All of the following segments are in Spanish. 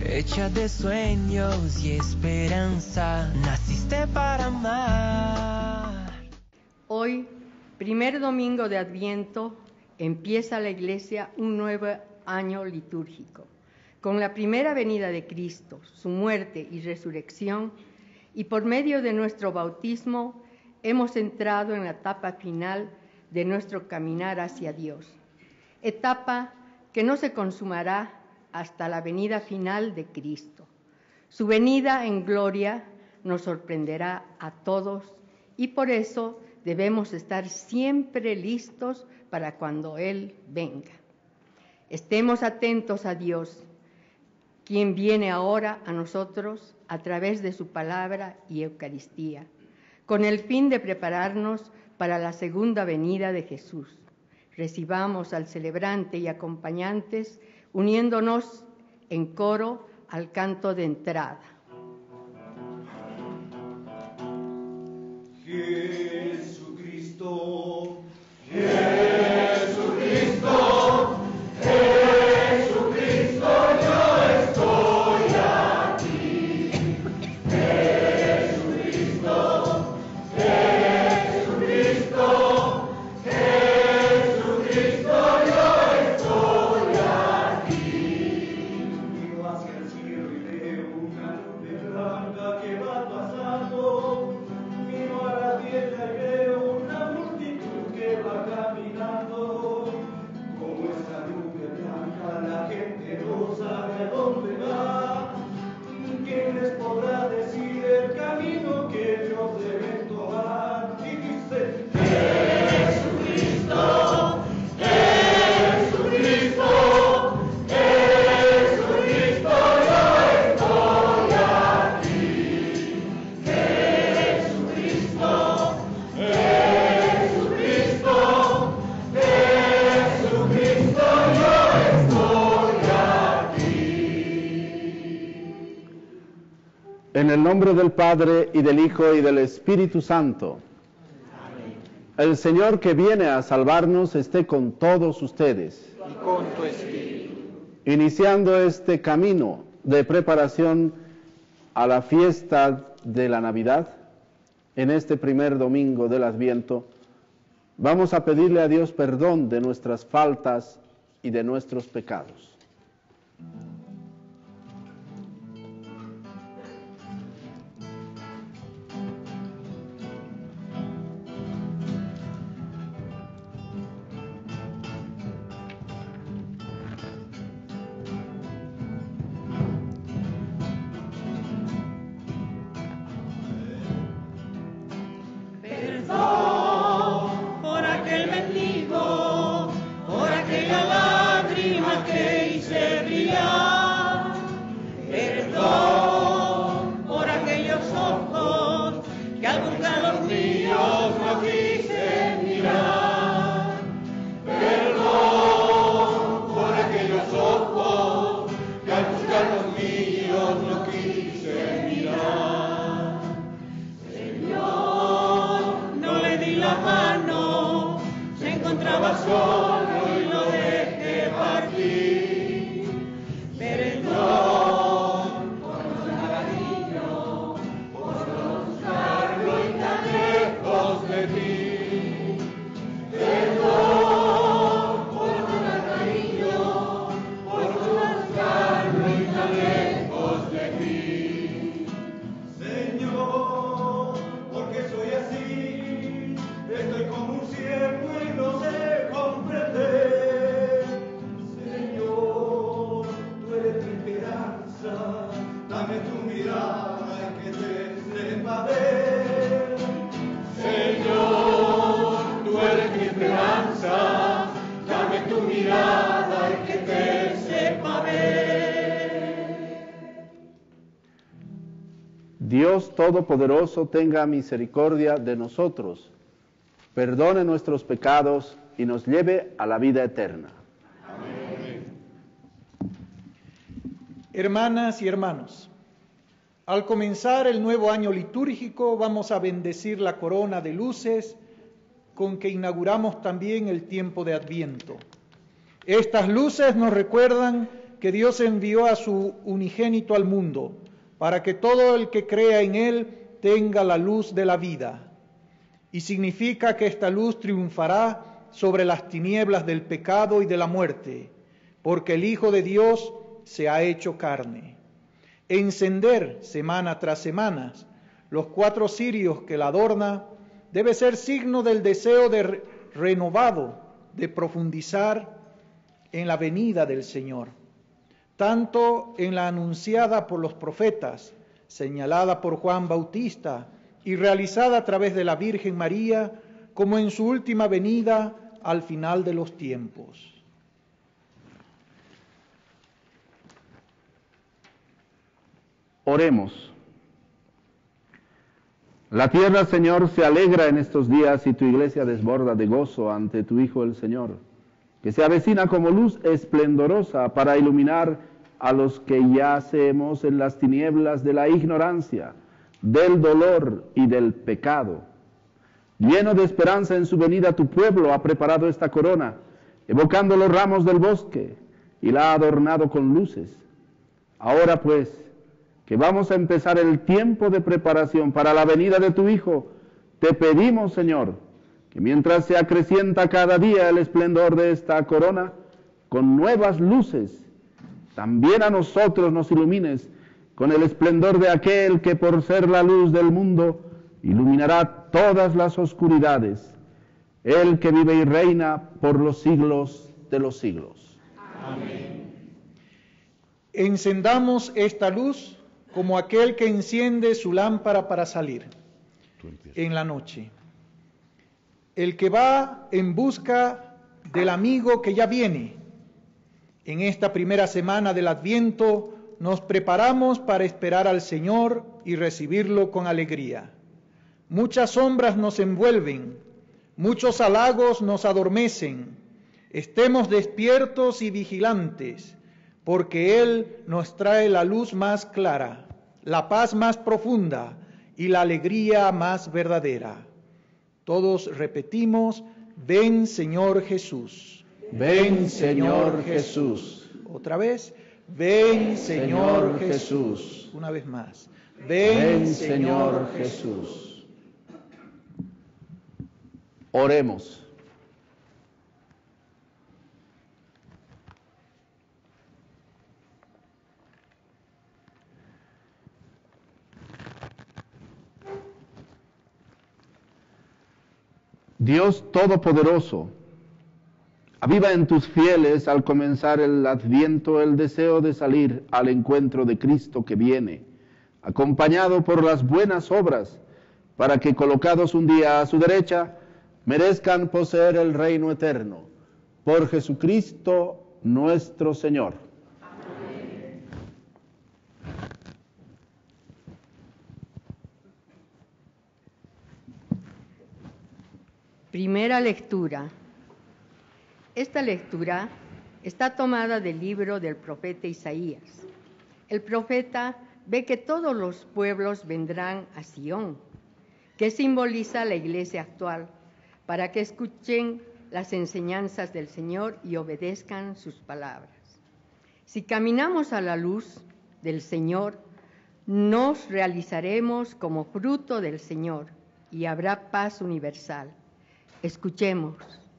hecha de sueños y esperanza, naciste para amar. Hoy, primer domingo de Adviento, empieza la Iglesia un nuevo año litúrgico, con la primera venida de Cristo, su muerte y resurrección, y por medio de nuestro bautismo hemos entrado en la etapa final de nuestro caminar hacia Dios, etapa que no se consumará hasta la venida final de Cristo. Su venida en gloria nos sorprenderá a todos y por eso debemos estar siempre listos para cuando Él venga. Estemos atentos a Dios, quien viene ahora a nosotros a través de su palabra y Eucaristía, con el fin de prepararnos para la segunda venida de Jesús. Recibamos al celebrante y acompañantes, uniéndonos en coro al canto de entrada. Jesucristo, En el nombre del Padre, y del Hijo, y del Espíritu Santo. Amén. El Señor que viene a salvarnos esté con todos ustedes. Y con tu espíritu. Iniciando este camino de preparación a la fiesta de la Navidad, en este primer domingo del Adviento, vamos a pedirle a Dios perdón de nuestras faltas y de nuestros pecados. Dios Todopoderoso tenga misericordia de nosotros, perdone nuestros pecados y nos lleve a la vida eterna. Amén. Hermanas y hermanos, al comenzar el nuevo año litúrgico vamos a bendecir la corona de luces con que inauguramos también el tiempo de Adviento. Estas luces nos recuerdan que Dios envió a su unigénito al mundo, para que todo el que crea en Él tenga la luz de la vida. Y significa que esta luz triunfará sobre las tinieblas del pecado y de la muerte, porque el Hijo de Dios se ha hecho carne. Encender semana tras semana los 4 cirios que la adorna debe ser signo del deseo renovado de profundizar en la venida del Señor, tanto en la anunciada por los profetas, señalada por Juan Bautista y realizada a través de la Virgen María, como en su última venida al final de los tiempos. Oremos. La tierra, Señor, se alegra en estos días y tu iglesia desborda de gozo ante tu Hijo el Señor, que se avecina como luz esplendorosa para iluminar a los que yacemos en las tinieblas de la ignorancia, del dolor y del pecado. Lleno de esperanza en su venida, tu pueblo ha preparado esta corona, evocando los ramos del bosque, y la ha adornado con luces. Ahora pues, que vamos a empezar el tiempo de preparación para la venida de tu Hijo, te pedimos, Señor, que mientras se acrecienta cada día el esplendor de esta corona, con nuevas luces, también a nosotros nos ilumines con el esplendor de aquel que por ser la luz del mundo iluminará todas las oscuridades, el que vive y reina por los siglos de los siglos. Amén. Encendamos esta luz como aquel que enciende su lámpara para salir en la noche. El que va en busca del amigo que ya viene. En esta primera semana del Adviento nos preparamos para esperar al Señor y recibirlo con alegría. Muchas sombras nos envuelven, muchos halagos nos adormecen. Estemos despiertos y vigilantes, porque Él nos trae la luz más clara, la paz más profunda y la alegría más verdadera. Todos repetimos: ven, Señor Jesús. Ven, Señor Jesús. Otra vez: ven, Señor Jesús. Una vez más: ven, Señor Jesús. Oremos. Dios Todopoderoso, aviva en tus fieles al comenzar el Adviento el deseo de salir al encuentro de Cristo que viene, acompañado por las buenas obras, para que colocados un día a su derecha, merezcan poseer el reino eterno. Por Jesucristo nuestro Señor. Amén. Primera lectura. Esta lectura está tomada del libro del profeta Isaías. El profeta ve que todos los pueblos vendrán a Sión, que simboliza la iglesia actual, para que escuchen las enseñanzas del Señor y obedezcan sus palabras. Si caminamos a la luz del Señor, nos realizaremos como fruto del Señor y habrá paz universal. Escuchemos.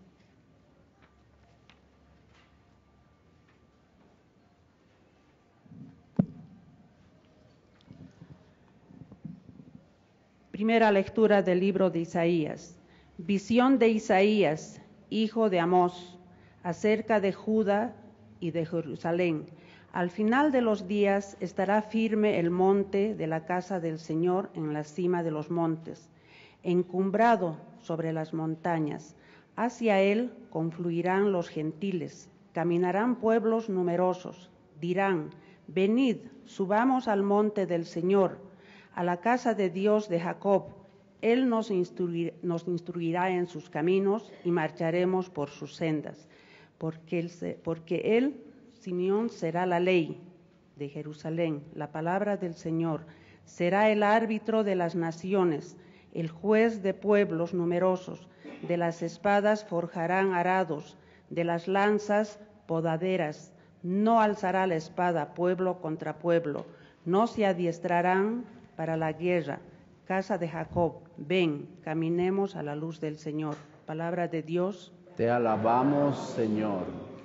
Primera lectura del libro de Isaías. Visión de Isaías, hijo de Amós, acerca de Judá y de Jerusalén. Al final de los días estará firme el monte de la casa del Señor en la cima de los montes, encumbrado sobre las montañas. Hacia él confluirán los gentiles, caminarán pueblos numerosos. Dirán: venid, subamos al monte del Señor, a la casa de Dios de Jacob. Él nos instruirá en sus caminos y marcharemos por sus sendas. Porque él, Simeón, será la ley de Jerusalén, la palabra del Señor. Será el árbitro de las naciones, el juez de pueblos numerosos. De las espadas forjarán arados, de las lanzas podaderas. No alzará la espada pueblo contra pueblo, no se adiestrarán para la guerra. Casa de Jacob, ven, caminemos a la luz del Señor. Palabra de Dios. Te alabamos, Señor.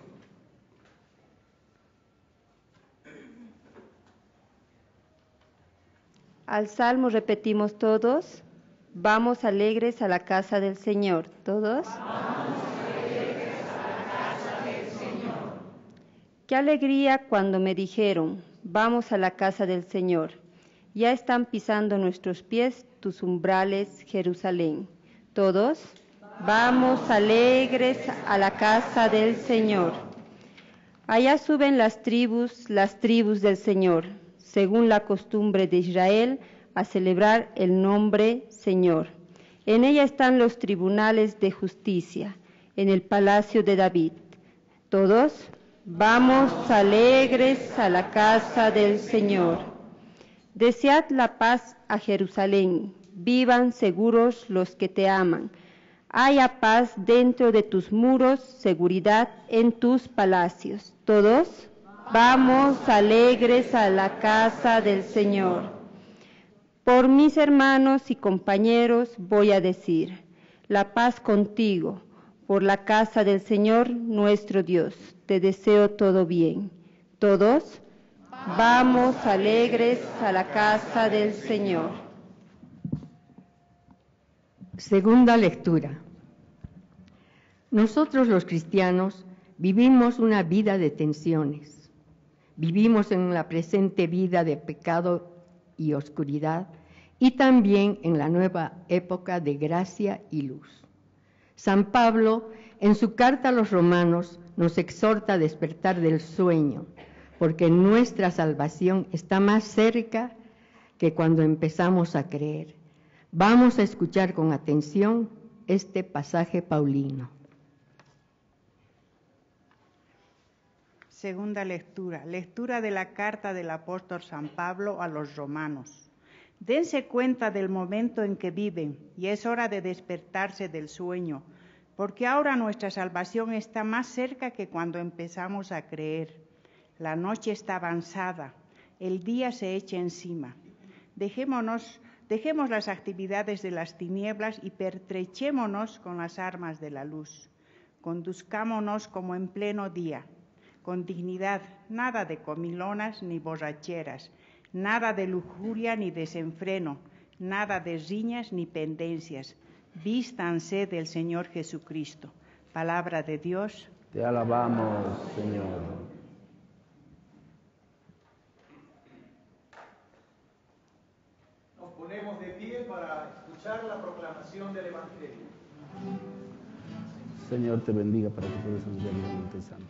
Al salmo repetimos todos. Vamos alegres a la casa del Señor. ¿Todos? Vamos alegres a la casa del Señor. Qué alegría cuando me dijeron, vamos a la casa del Señor. Ya están pisando nuestros pies tus umbrales, Jerusalén. ¿Todos? Vamos alegres a la casa del Señor. Allá suben las tribus del Señor, según la costumbre de Israel, a celebrar el nombre Señor. En ella están los tribunales de justicia, en el palacio de David. ¿Todos? Vamos alegres a la casa del Señor. Desead la paz a Jerusalén, vivan seguros los que te aman. Haya paz dentro de tus muros, seguridad en tus palacios. ¿Todos? Vamos alegres a la casa del Señor. Por mis hermanos y compañeros voy a decir, la paz contigo, por la casa del Señor nuestro Dios, te deseo todo bien. ¿Todos? Vamos alegres a la casa del Señor. Segunda lectura. Nosotros los cristianos vivimos una vida de tensiones. Vivimos en la presente vida de pecado y oscuridad y también en la nueva época de gracia y luz. San Pablo, en su carta a los romanos, nos exhorta a despertar del sueño, porque nuestra salvación está más cerca que cuando empezamos a creer. Vamos a escuchar con atención este pasaje paulino. Segunda lectura. Lectura de la carta del apóstol San Pablo a los romanos. Dense cuenta del momento en que viven y es hora de despertarse del sueño, porque ahora nuestra salvación está más cerca que cuando empezamos a creer. La noche está avanzada, el día se echa encima. Dejemos las actividades de las tinieblas y pertrechémonos con las armas de la luz. Conduzcámonos como en pleno día, con dignidad, nada de comilonas ni borracheras, nada de lujuria ni desenfreno, nada de riñas ni pendencias. Vístanse del Señor Jesucristo. Palabra de Dios. Te alabamos, Señor. Nos ponemos de pie para escuchar la proclamación del Evangelio. Señor te bendiga para que puedas anunciar el Monte Santo.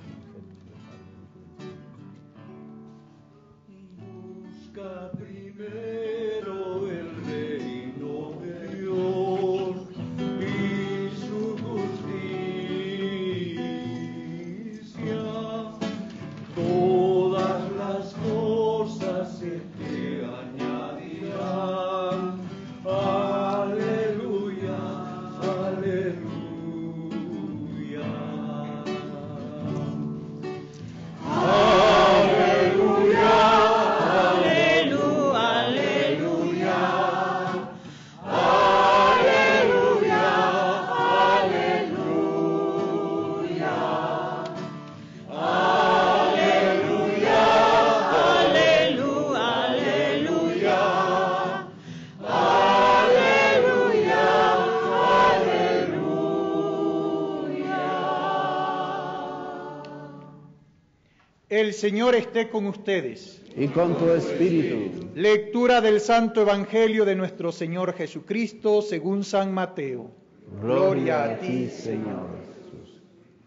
Busca primero el reino de Dios y su justicia. Todas las cosas se te añadirán. Aleluya, aleluya. El Señor esté con ustedes. Y con tu espíritu. Lectura del Santo Evangelio de nuestro Señor Jesucristo según San Mateo. Gloria a ti, Señor Jesús.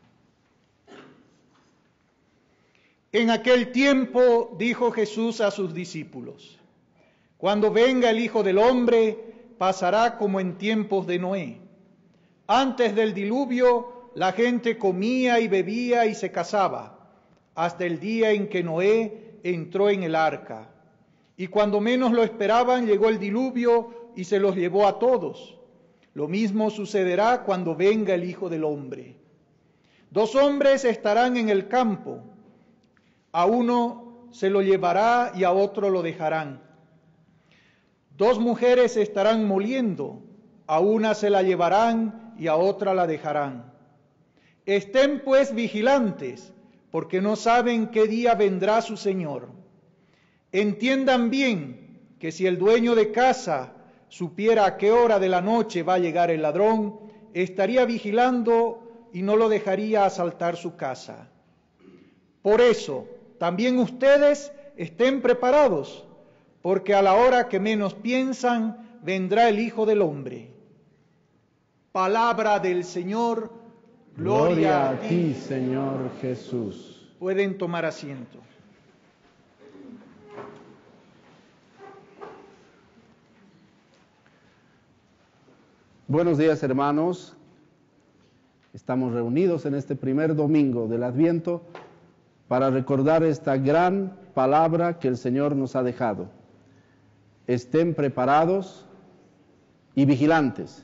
En aquel tiempo dijo Jesús a sus discípulos: Cuando venga el Hijo del Hombre, pasará como en tiempos de Noé. Antes del diluvio, la gente comía y bebía y se casaba, hasta el día en que Noé entró en el arca. Y cuando menos lo esperaban, llegó el diluvio y se los llevó a todos. Lo mismo sucederá cuando venga el Hijo del Hombre. 2 hombres estarán en el campo, A uno se lo llevará y a otro lo dejarán. 2 mujeres estarán moliendo, a una se la llevarán y a otra la dejarán. Estén pues vigilantes, porque no saben qué día vendrá su Señor. Entiendan bien que si el dueño de casa supiera a qué hora de la noche va a llegar el ladrón, estaría vigilando y no lo dejaría asaltar su casa. Por eso, también ustedes estén preparados, porque a la hora que menos piensan, vendrá el Hijo del Hombre. Palabra del Señor. Gloria a ti, Señor Jesús. Pueden tomar asiento. Buenos días, hermanos. Estamos reunidos en este primer domingo del Adviento para recordar esta gran palabra que el Señor nos ha dejado. Estén preparados y vigilantes.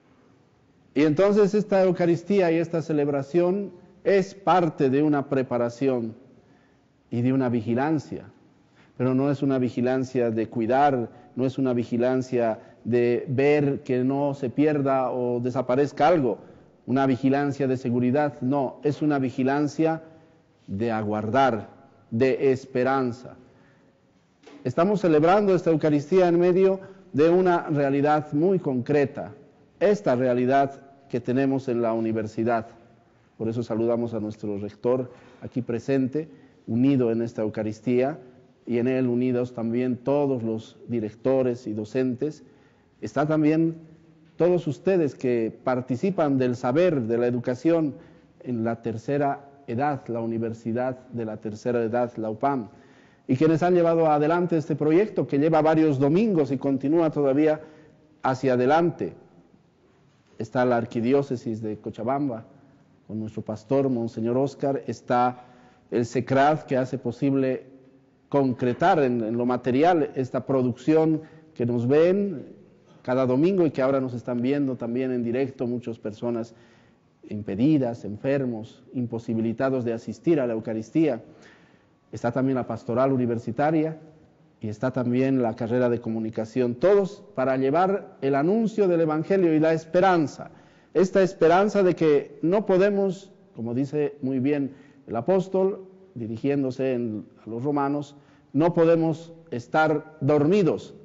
Y entonces esta Eucaristía y esta celebración es parte de una preparación y de una vigilancia, pero no es una vigilancia de cuidar, no es una vigilancia de ver que no se pierda o desaparezca algo, una vigilancia de seguridad, no, es una vigilancia de aguardar, de esperanza. Estamos celebrando esta Eucaristía en medio de una realidad muy concreta, esta realidad que tenemos en la universidad. Por eso saludamos a nuestro rector aquí presente, unido en esta Eucaristía, y en él unidos también todos los directores y docentes. Está también todos ustedes que participan del saber, de la educación en la tercera edad, la Universidad de la Tercera Edad, la UPAM, y quienes han llevado adelante este proyecto que lleva varios domingos y continúa todavía hacia adelante. Está la Arquidiócesis de Cochabamba, con nuestro pastor, Monseñor Óscar. Está el SECRAD, que hace posible concretar en lo material esta producción que nos ven cada domingo y que ahora nos están viendo también en directo muchas personas impedidas, enfermos, imposibilitados de asistir a la Eucaristía. Está también la pastoral universitaria y está también la carrera de comunicación, todos para llevar el anuncio del Evangelio y la esperanza, esta esperanza de que no podemos, como dice muy bien el apóstol, dirigiéndose a los romanos, no podemos estar dormidos,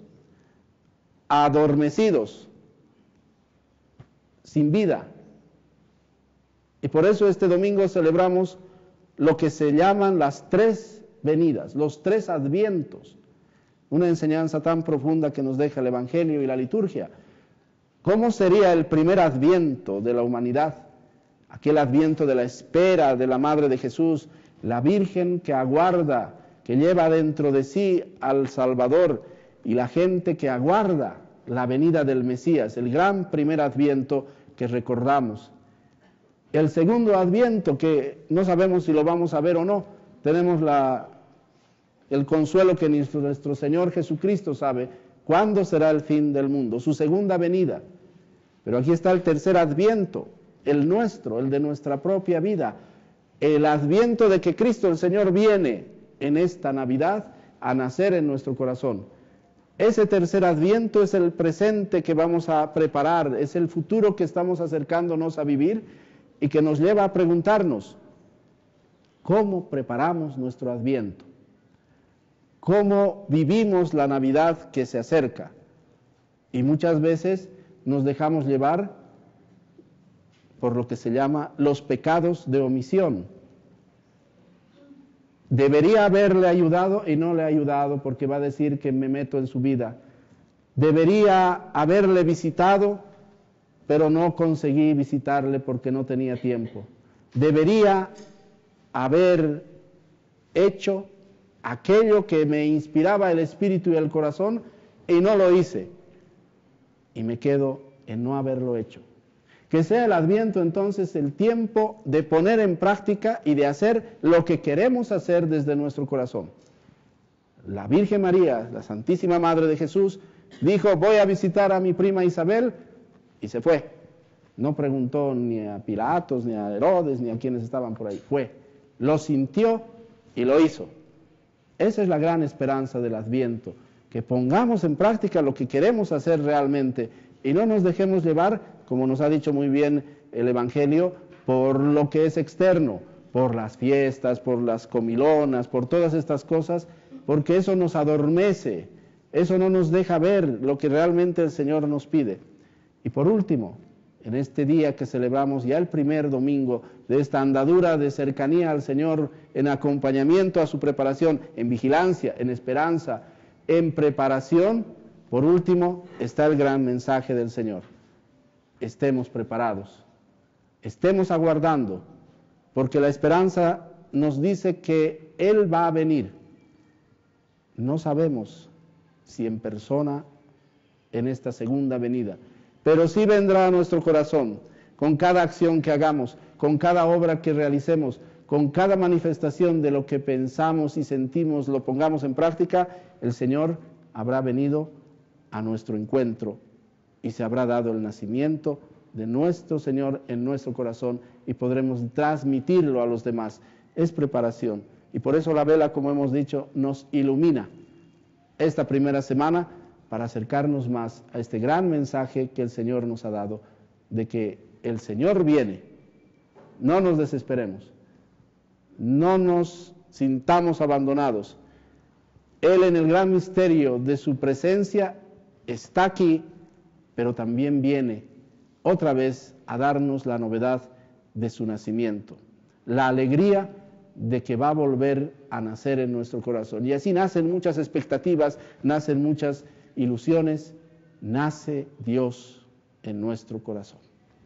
adormecidos, sin vida. Y por eso este domingo celebramos lo que se llaman las 3 venidas, los 3 advientos, una enseñanza tan profunda que nos deja el Evangelio y la liturgia. ¿Cómo sería el primer adviento de la humanidad? Aquel adviento de la espera de la Madre de Jesús, la Virgen que aguarda, que lleva dentro de sí al Salvador, y la gente que aguarda la venida del Mesías, el gran primer adviento que recordamos. El segundo adviento, que no sabemos si lo vamos a ver o no, tenemos el consuelo que nuestro Señor Jesucristo sabe cuándo será el fin del mundo, su segunda venida. Pero aquí está el tercer adviento, el nuestro, el de nuestra propia vida, el adviento de que Cristo el Señor viene en esta Navidad a nacer en nuestro corazón. Ese tercer adviento es el presente que vamos a preparar, es el futuro que estamos acercándonos a vivir y que nos lleva a preguntarnos, ¿cómo preparamos nuestro adviento? ¿Cómo vivimos la Navidad que se acerca? Y muchas veces nos dejamos llevar por lo que se llama los pecados de omisión. Debería haberle ayudado y no le ha ayudado porque va a decir que me meto en su vida. Debería haberle visitado, pero no conseguí visitarle porque no tenía tiempo. Debería haber hecho aquello que me inspiraba el espíritu y el corazón y no lo hice. Y me quedo en no haberlo hecho. Que sea el Adviento entonces el tiempo de poner en práctica y de hacer lo que queremos hacer desde nuestro corazón. La Virgen María, la Santísima Madre de Jesús, dijo, voy a visitar a mi prima Isabel, y se fue. No preguntó ni a Pilatos, ni a Herodes, ni a quienes estaban por ahí. Fue, lo sintió Y lo hizo. Esa es la gran esperanza del Adviento, que pongamos en práctica lo que queremos hacer realmente y no nos dejemos llevar, como nos ha dicho muy bien el Evangelio, por lo que es externo, por las fiestas, por las comilonas, por todas estas cosas, porque eso nos adormece, eso no nos deja ver lo que realmente el Señor nos pide. Y por último, en este día que celebramos ya el primer domingo de esta andadura de cercanía al Señor, en acompañamiento a su preparación, en vigilancia, en esperanza, en preparación, por último está el gran mensaje del Señor. Estemos preparados, estemos aguardando, porque la esperanza nos dice que Él va a venir. No sabemos si en persona en esta segunda venida, pero sí vendrá a nuestro corazón, con cada acción que hagamos, con cada obra que realicemos, con cada manifestación de lo que pensamos y sentimos, lo pongamos en práctica, el Señor habrá venido a nuestro encuentro y se habrá dado el nacimiento de nuestro Señor en nuestro corazón y podremos transmitirlo a los demás. Es preparación y por eso la vela, como hemos dicho, nos ilumina esta primera semana para acercarnos más a este gran mensaje que el Señor nos ha dado, de que el Señor viene. No nos desesperemos, no nos sintamos abandonados. Él, en el gran misterio de su presencia, está aquí, pero también viene otra vez a darnos la novedad de su nacimiento, la alegría de que va a volver a nacer en nuestro corazón. Y así nacen muchas expectativas, nacen muchas ilusiones, nace Dios en nuestro corazón.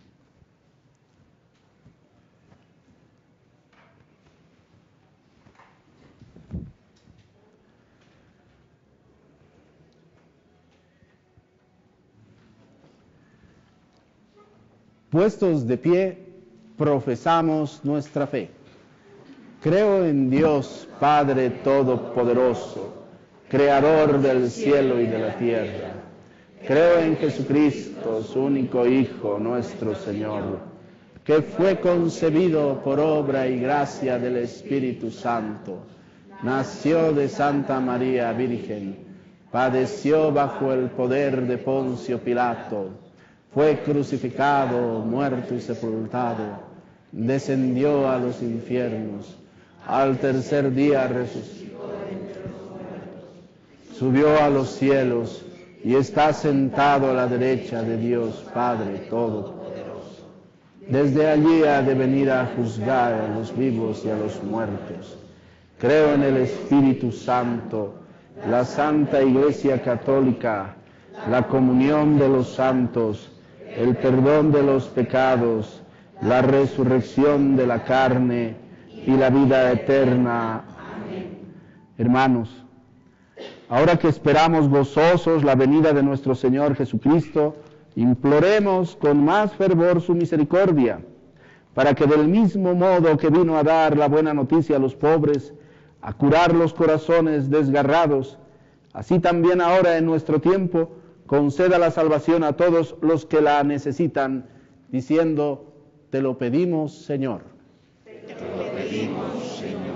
Puestos de pie, profesamos nuestra fe. Creo en Dios, Padre Todopoderoso, Creador del cielo y de la tierra. Creo en Jesucristo, su único Hijo, nuestro Señor, que fue concebido por obra y gracia del Espíritu Santo. Nació de Santa María Virgen, padeció bajo el poder de Poncio Pilato, fue crucificado, muerto y sepultado, descendió a los infiernos, al tercer día resucitó de entre los muertos, subió a los cielos y está sentado a la derecha de Dios Padre Todopoderoso. Desde allí ha de venir a juzgar a los vivos y a los muertos. Creo en el Espíritu Santo, la Santa Iglesia Católica, la comunión de los santos, el perdón de los pecados, la resurrección de la carne y la vida eterna. Amén. Hermanos, ahora que esperamos gozosos la venida de nuestro Señor Jesucristo, imploremos con más fervor su misericordia, para que del mismo modo que vino a dar la buena noticia a los pobres, a curar los corazones desgarrados, así también ahora en nuestro tiempo, conceda la salvación a todos los que la necesitan, diciendo: te lo pedimos, Señor. Te lo pedimos, Señor.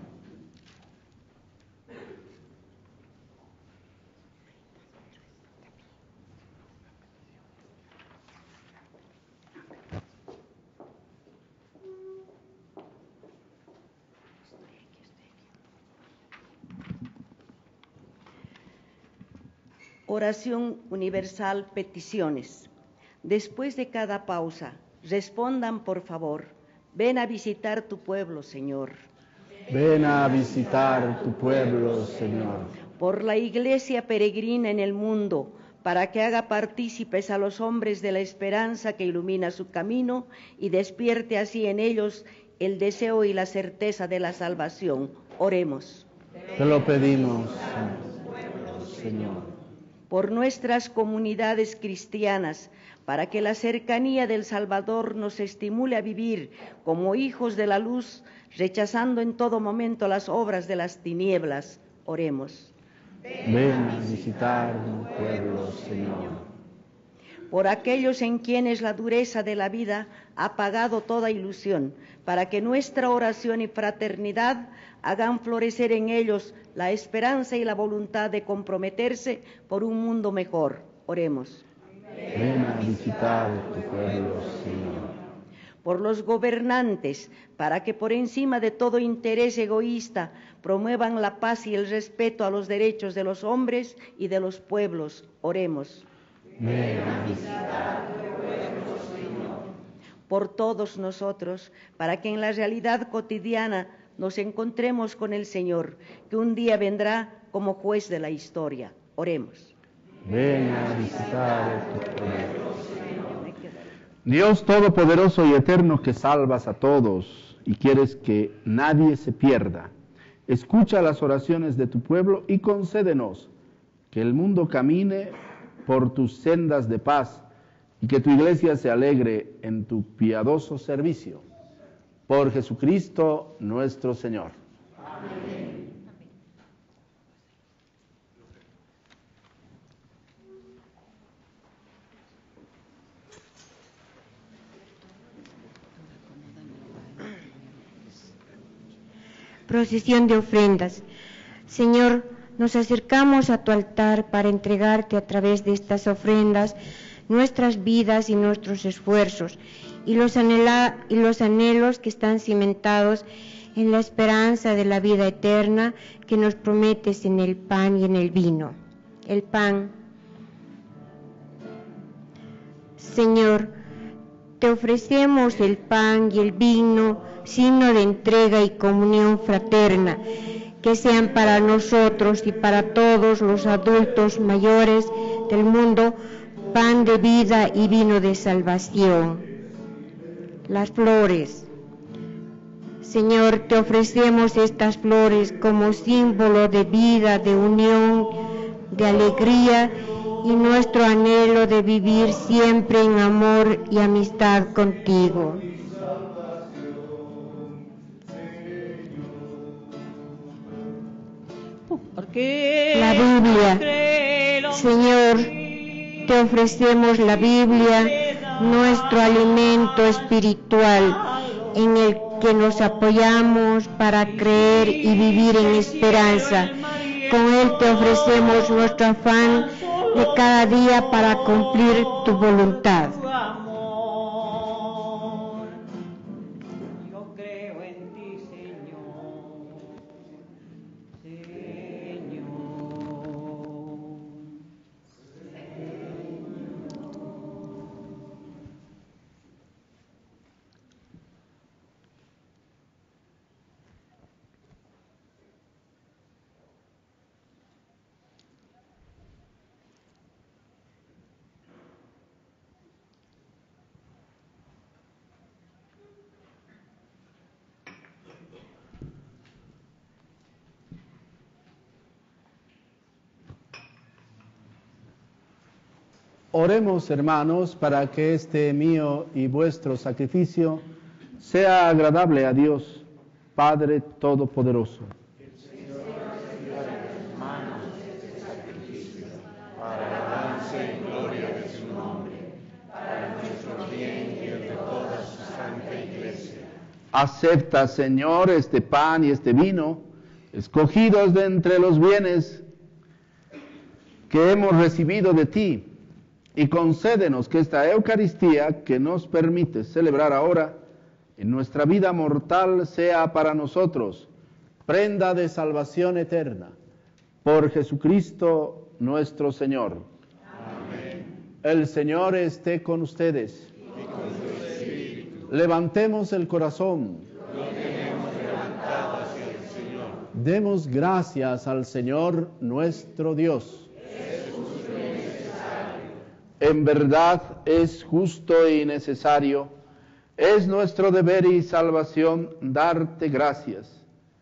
Oración universal, peticiones. Después de cada pausa, respondan por favor: ven a visitar tu pueblo, Señor. Ven a visitar tu pueblo, Señor. Por la Iglesia peregrina en el mundo, para que haga partícipes a los hombres de la esperanza que ilumina su camino y despierte así en ellos el deseo y la certeza de la salvación. Oremos. Te lo pedimos, Señor. Por nuestras comunidades cristianas, para que la cercanía del Salvador nos estimule a vivir como hijos de la luz, rechazando en todo momento las obras de las tinieblas. Oremos. Ven a visitar un pueblo, Señor. por aquellos en quienes la dureza de la vida ha apagado toda ilusión, para que nuestra oración y fraternidad hagan florecer en ellos la esperanza y la voluntad de comprometerse por un mundo mejor. Oremos. Ven a visitar tu pueblo, Señor. Por los gobernantes, para que por encima de todo interés egoísta promuevan la paz y el respeto a los derechos de los hombres y de los pueblos. Oremos. Ven a visitar tu pueblo, Señor. Por todos nosotros, para que en la realidad cotidiana nos encontremos con el Señor, que un día vendrá como juez de la historia. Oremos. Ven a visitar tu pueblo, Señor. Dios Todopoderoso y Eterno, que salvas a todos y quieres que nadie se pierda, escucha las oraciones de tu pueblo y concédenos que el mundo camine por tus sendas de paz y que tu iglesia se alegre en tu piadoso servicio. Por Jesucristo nuestro Señor. Amén. Procesión de ofrendas. Señor, nos acercamos a tu altar para entregarte a través de estas ofrendas nuestras vidas y nuestros esfuerzos y los anhelos que están cimentados en la esperanza de la vida eterna que nos prometes en el pan y en el vino. El pan. Señor, te ofrecemos el pan y el vino, signo de entrega y comunión fraterna, que sean para nosotros y para todos los adultos mayores del mundo pan de vida y vino de salvación. Las flores. Señor, te ofrecemos estas flores como símbolo de vida, de unión, de alegría y nuestro anhelo de vivir siempre en amor y amistad contigo. La Biblia. Señor, te ofrecemos la Biblia, nuestro alimento espiritual, en el que nos apoyamos para creer y vivir en esperanza. Con él te ofrecemos nuestro afán de cada día para cumplir tu voluntad. Oremos, hermanos, para que este mío y vuestro sacrificio sea agradable a Dios, Padre Todopoderoso. Acepta, Señor, este pan y este vino, escogidos de entre los bienes que hemos recibido de ti, y concédenos que esta Eucaristía que nos permite celebrar ahora en nuestra vida mortal sea para nosotros prenda de salvación eterna. Por Jesucristo nuestro Señor. Amén. El Señor esté con ustedes. Y con tu espíritu. Levantemos el corazón. Lo tenemos levantado hacia el Señor. Demos gracias al Señor nuestro Dios. En verdad es justo y necesario, es nuestro deber y salvación darte gracias.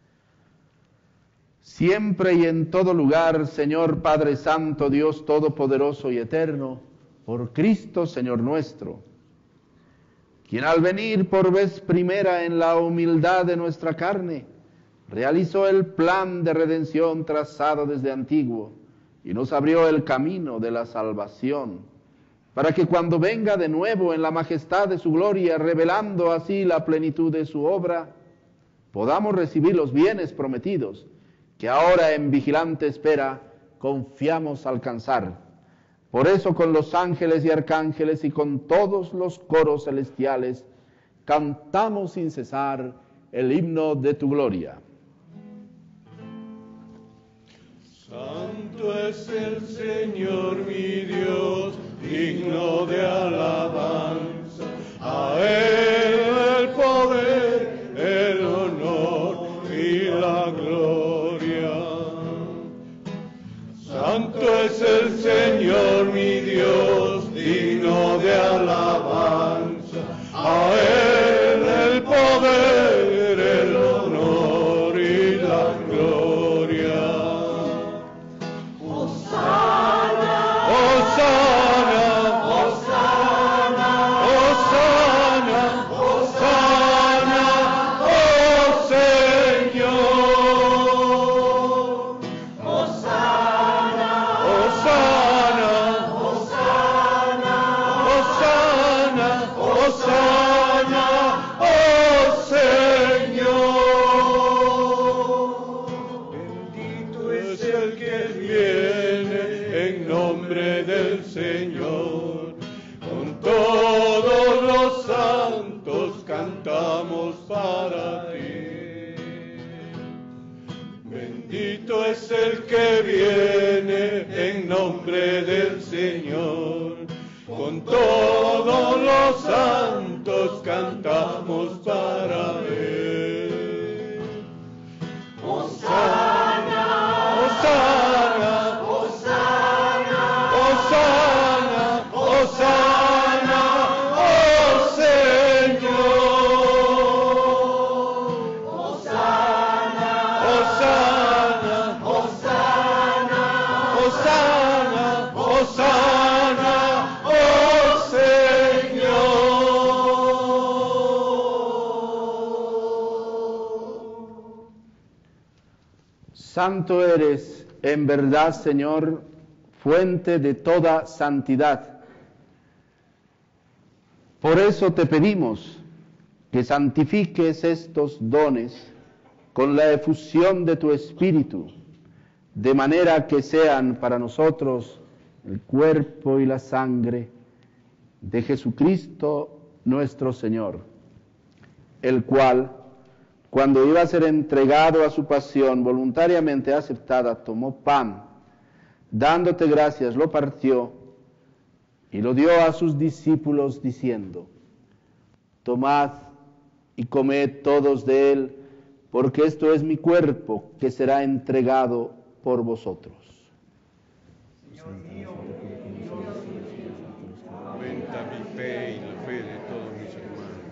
Siempre y en todo lugar, Señor Padre Santo, Dios Todopoderoso y Eterno, por Cristo, Señor nuestro, quien al venir por vez primera en la humildad de nuestra carne, realizó el plan de redención trazado desde antiguo y nos abrió el camino de la salvación. para que cuando venga de nuevo en la majestad de su gloria, revelando así la plenitud de su obra, podamos recibir los bienes prometidos, que ahora en vigilante espera confiamos alcanzar. Por eso con los ángeles y arcángeles y con todos los coros celestiales, cantamos sin cesar el himno de tu gloria. Santo es el Señor mi Dios, digno de alabanza. A Él el poder, el honor y la gloria. Santo es el Señor mi Dios, digno de alabanza. A Él el poder, el honor y la gloria. Hosanna, Hosanna, Hosanna, Hosanna, oh Señor. Hosanna, Hosanna, Hosanna, Hosanna, oh Señor. Bendito es el que viene en nombre del Señor. Con todos los santos cantamos para ti. Bendito es el que viene en nombre del Señor. Con todos los santos cantamos para él. Hosanna, Hosanna, Hosanna, Hosanna, Hosanna, oh Señor. Hosanna, Hosanna, Hosanna, Hosanna, Hosanna, oh Señor. Santo eres, en verdad, Señor, fuente de toda santidad. Por eso te pedimos que santifiques estos dones con la efusión de tu Espíritu, de manera que sean para nosotros el cuerpo y la sangre de Jesucristo nuestro Señor, el cual, cuando iba a ser entregado a su pasión voluntariamente aceptada, tomó pan, dándote gracias, lo partió y lo dio a sus discípulos diciendo: tomad y comed todos de él, porque esto es mi cuerpo que será entregado por vosotros. Señor mío, aumenta mi fe y la fe de todos mis hermanos.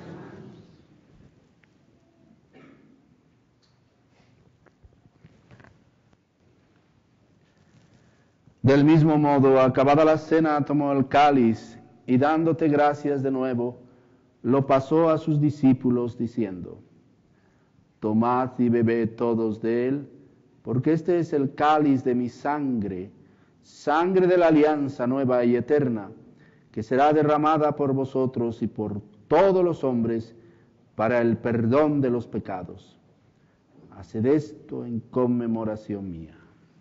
Del mismo modo, acabada la cena, tomó el cáliz y dándote gracias de nuevo, lo pasó a sus discípulos diciendo: tomad y bebed todos de él, porque este es el cáliz de mi sangre, sangre de la alianza nueva y eterna, que será derramada por vosotros y por todos los hombres para el perdón de los pecados. Haced esto en conmemoración mía.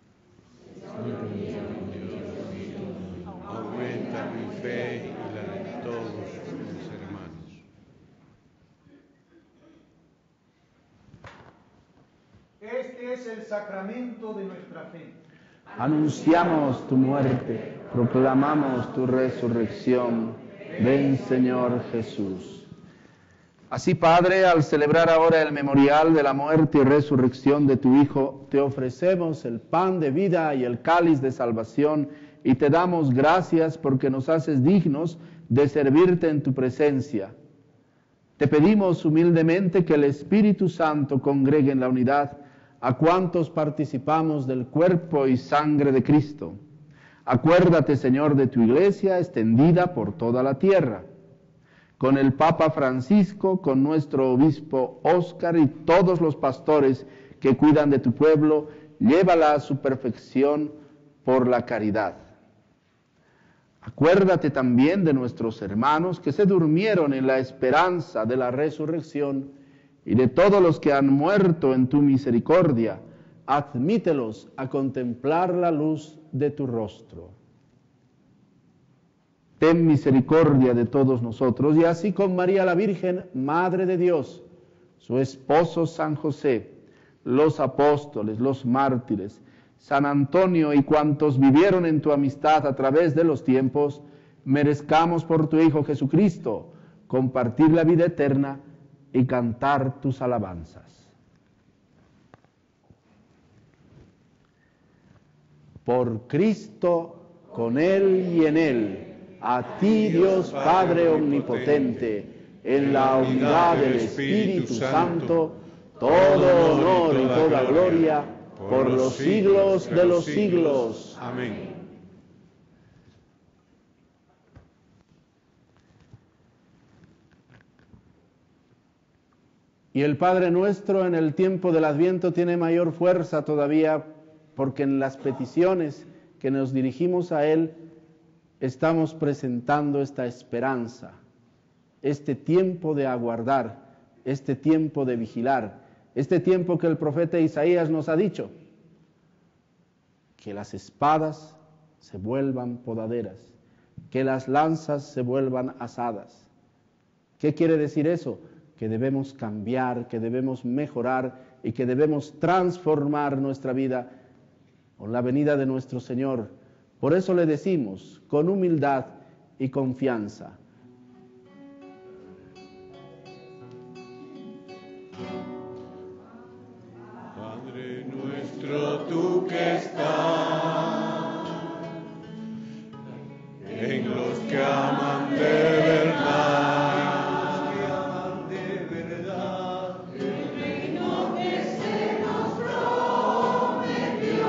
Aumenta mi fe y la de todos mis hermanos. Este es el sacramento de nuestra fe. Anunciamos tu muerte, proclamamos tu resurrección. Ven, Señor Jesús. Así, Padre, al celebrar ahora el memorial de la muerte y resurrección de tu Hijo, te ofrecemos el pan de vida y el cáliz de salvación y te damos gracias porque nos haces dignos de servirte en tu presencia. Te pedimos humildemente que el Espíritu Santo congregue en la unidad a cuantos participamos del cuerpo y sangre de Cristo. Acuérdate, Señor, de tu iglesia extendida por toda la tierra, con el Papa Francisco, con nuestro obispo Óscar y todos los pastores que cuidan de tu pueblo, llévala a su perfección por la caridad. Acuérdate también de nuestros hermanos que se durmieron en la esperanza de la resurrección y de todos los que han muerto en tu misericordia. Admítelos a contemplar la luz de tu rostro. Ten misericordia de todos nosotros, y así con María la Virgen, Madre de Dios, su esposo San José, los apóstoles, los mártires, San Antonio y cuantos vivieron en tu amistad a través de los tiempos, merezcamos por tu Hijo Jesucristo compartir la vida eterna y cantar tus alabanzas. Por Cristo, con Él y en Él, a ti Dios Padre Omnipotente, en la unidad del Espíritu Santo, todo honor y toda gloria, por los siglos de los siglos. Amén. Y el Padre Nuestro en el tiempo del Adviento tiene mayor fuerza todavía, porque en las peticiones que nos dirigimos a Él estamos presentando esta esperanza, este tiempo de aguardar, este tiempo de vigilar, este tiempo que el profeta Isaías nos ha dicho, que las espadas se vuelvan podaderas, que las lanzas se vuelvan asadas. ¿Qué quiere decir eso? Que debemos cambiar, que debemos mejorar y que debemos transformar nuestra vida con la venida de nuestro Señor. Por eso le decimos, con humildad y confianza: Padre nuestro, tú que estás en los que aman de verdad, el reino que se nos prometió,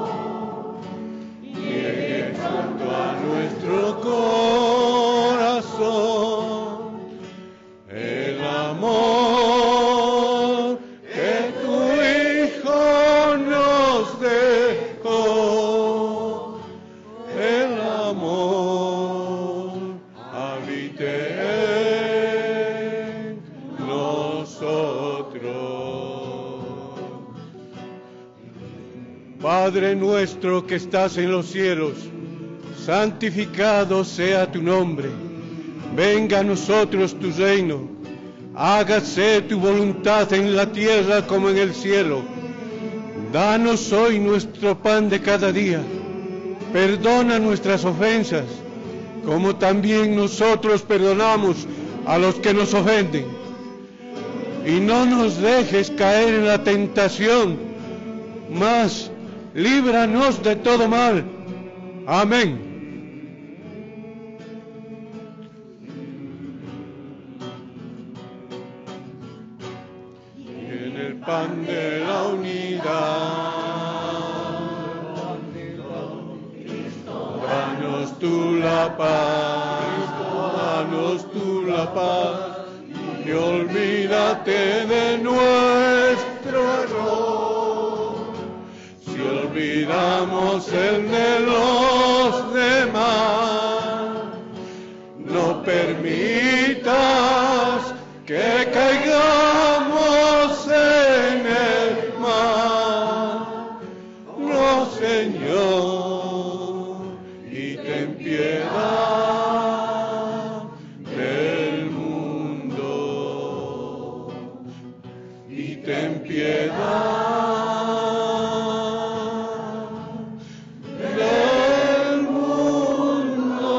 llegue pronto a nuestro corazón el amor que tu Hijo nos dejó, el amor habite en nosotros. Padre nuestro que estás en los cielos, santificado sea tu nombre. Venga a nosotros tu reino. Hágase tu voluntad en la tierra como en el cielo. Danos hoy nuestro pan de cada día. Perdona nuestras ofensas, como también nosotros perdonamos a los que nos ofenden. Y no nos dejes caer en la tentación, mas líbranos de todo mal. Amén. En el pan de la unidad, danos tú la paz, danos tú la paz, y olvídate de nuestro error. Si olvidamos el de los demás, no permitas que caigamos en el mar. No, Señor, y ten piedad del mundo, y ten piedad del mundo.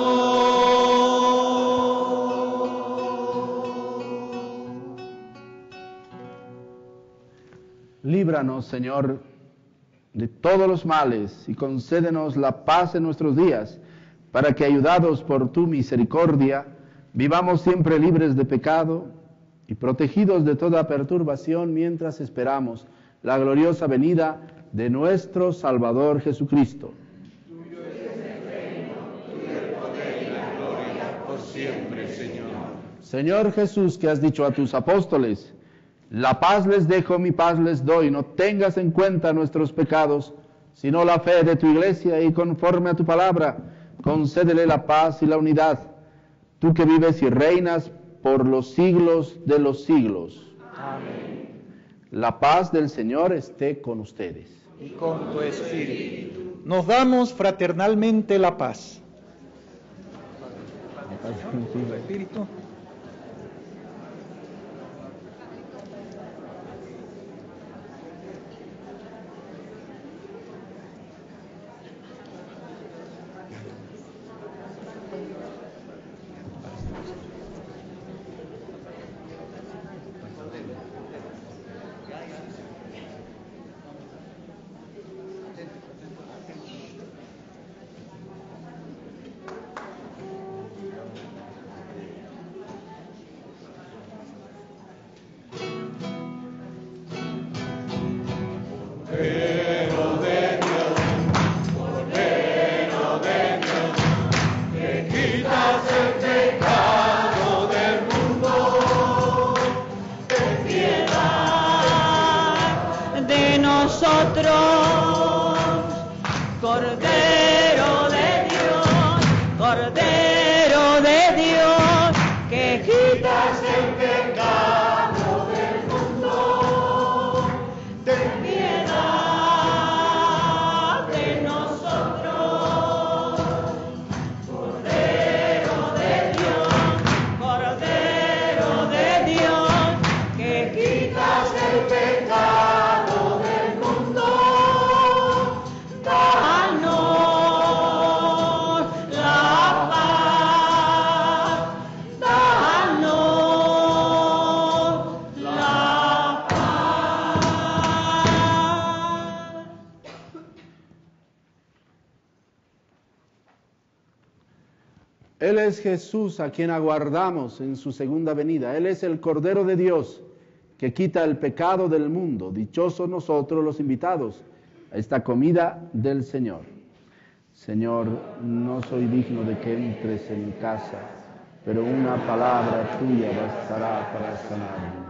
Líbranos, Señor, de todos los males y concédenos la paz en nuestros días, para que, ayudados por tu misericordia, vivamos siempre libres de pecado y protegidos de toda perturbación mientras esperamos la gloriosa venida de nuestro Salvador Jesucristo. Tuyo es el reino, tuyo el poder y la gloria por siempre, Señor. Señor Jesús, que has dicho a tus apóstoles: la paz les dejo, mi paz les doy. No tengas en cuenta nuestros pecados, sino la fe de tu iglesia, y conforme a tu palabra, concédele la paz y la unidad, tú que vives y reinas por los siglos de los siglos. Amén. La paz del Señor esté con ustedes. Y con tu espíritu. Nos damos fraternalmente la paz. Espíritu. Él es Jesús a quien aguardamos en su segunda venida. Él es el Cordero de Dios que quita el pecado del mundo. Dichosos nosotros los invitados a esta comida del Señor. Señor, no soy digno de que entres en mi casa, pero una palabra tuya bastará para sanarme.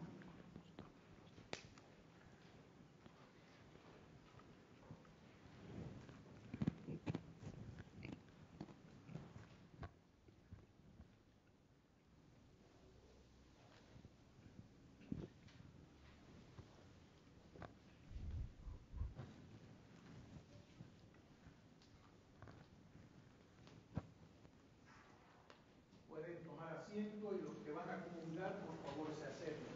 Y los que van a comulgar, por favor, se acerquen.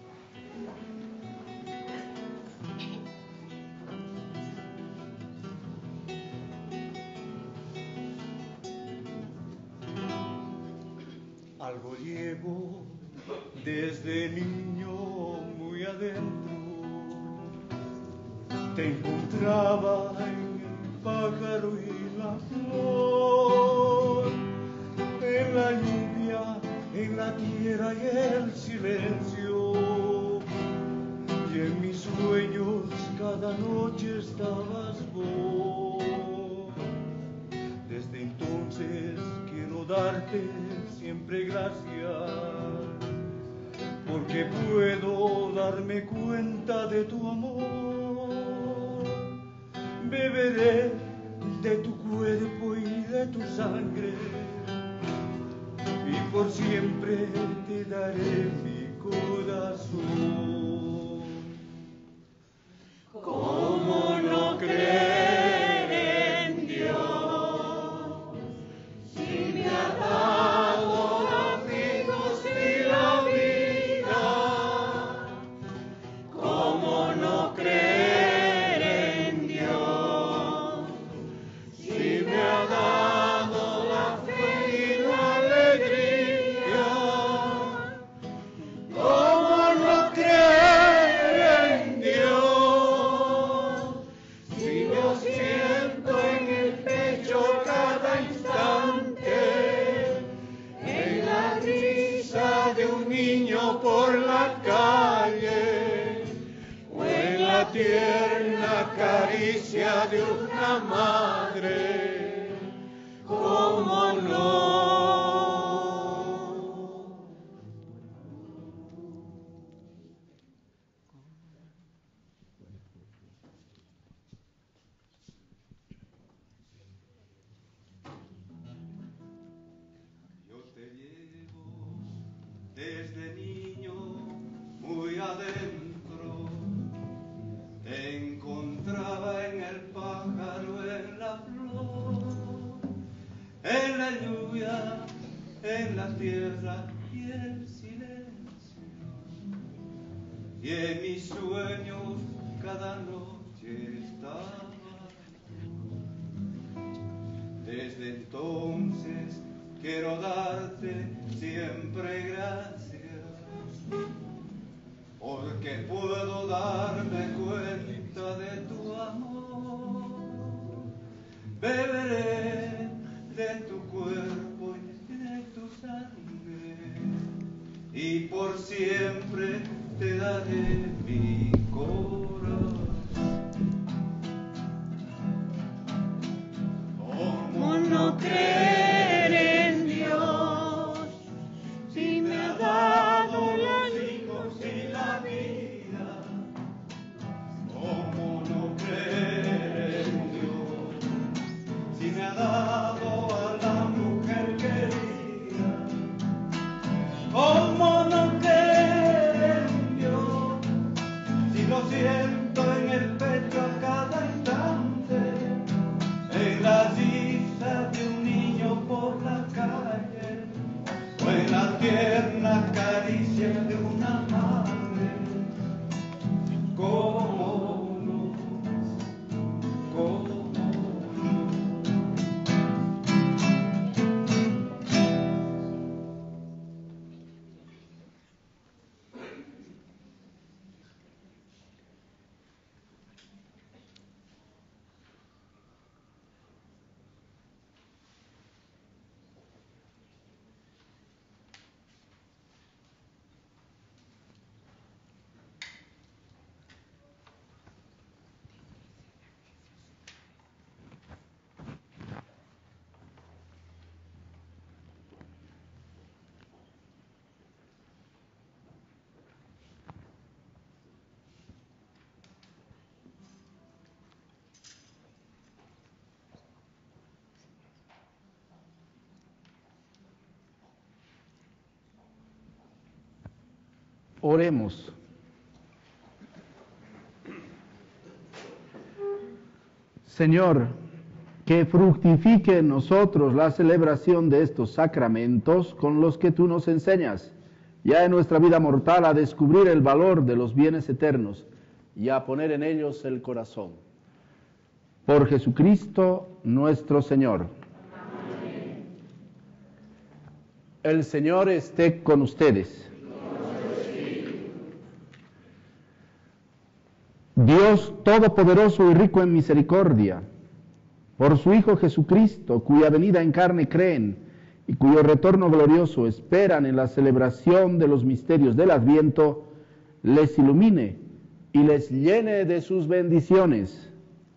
Algo llevo desde niño muy adentro. Te encontraba en el pájaro y la flor, en la lluvia, en la tierra y el silencio, y en mis sueños cada noche estabas vos. Desde entonces quiero darte siempre gracias, porque puedo darme cuenta de tu amor. Beberé de tu cuerpo y de tu sangre, y por siempre te daré mi corazón. ¿Cómo no creer en Dios si me ha dado amigos y la vida? ¿Cómo no creer en Dios si me ha dado la fe y la alegría? ¿Cómo no creer en Dios si lo siento en el pecho cada instante, en la risa de un niño por la calle, o en la tierna caricia de una madre? ¿Cómo no? gloria en la tierra y el silencio. Y en mis sueños cada noche estaba. Desde entonces quiero darte siempre gracias, porque puedo darme cuenta de tu amor. Beberé de tu cuerpo y de tu sangre, y por siempre te daré mi corazón. ¿Cómo no creer en Dios si me ha dado los hijos y la vida? ¿Cómo no creer en Dios si me ha dado a la mujer querida? ¿Cómo no creer en Dios si lo siento en el pecho a cada instante? En la risa de un niño por la calle, o en la tierna caricia de una madre. ¿Cómo no? ¿Cómo no? Oremos. Señor, que fructifique en nosotros la celebración de estos sacramentos con los que tú nos enseñas, ya en nuestra vida mortal, a descubrir el valor de los bienes eternos y a poner en ellos el corazón. Por Jesucristo nuestro Señor. Amén. El Señor esté con ustedes. Dios Todopoderoso y rico en misericordia, por su Hijo Jesucristo, cuya venida en carne creen y cuyo retorno glorioso esperan en la celebración de los misterios del Adviento, les ilumine y les llene de sus bendiciones.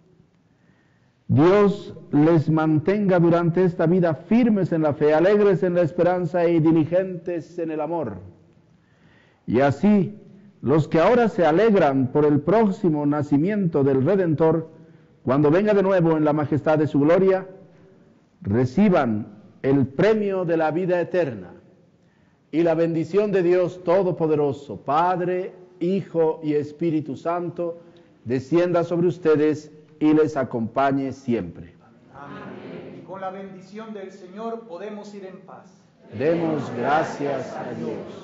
Dios les mantenga durante esta vida firmes en la fe, alegres en la esperanza y diligentes en el amor. Y así, los que ahora se alegran por el próximo nacimiento del Redentor, cuando venga de nuevo en la majestad de su gloria, reciban el premio de la vida eterna. Y la bendición de Dios Todopoderoso, Padre, Hijo y Espíritu Santo, descienda sobre ustedes y les acompañe siempre. Amén. Y con la bendición del Señor podemos ir en paz. Demos gracias a Dios.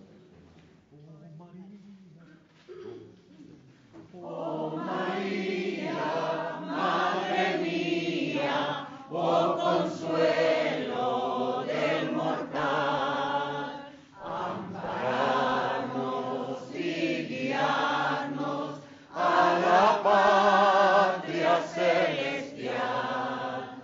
Oh María, Madre mía, oh consuelo del mortal, ampararnos y guiarnos a la patria celestial,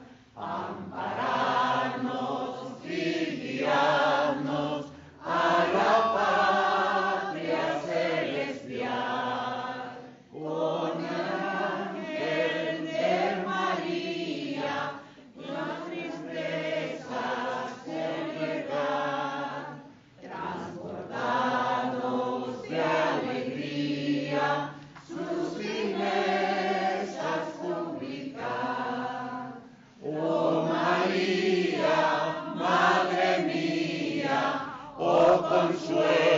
ampararnos y guiarnos a la patria celestial. Con ángel de María, las tristezas cegar, transportados de alegría, sus finezas publicar. Oh María, Madre mía, oh consuelo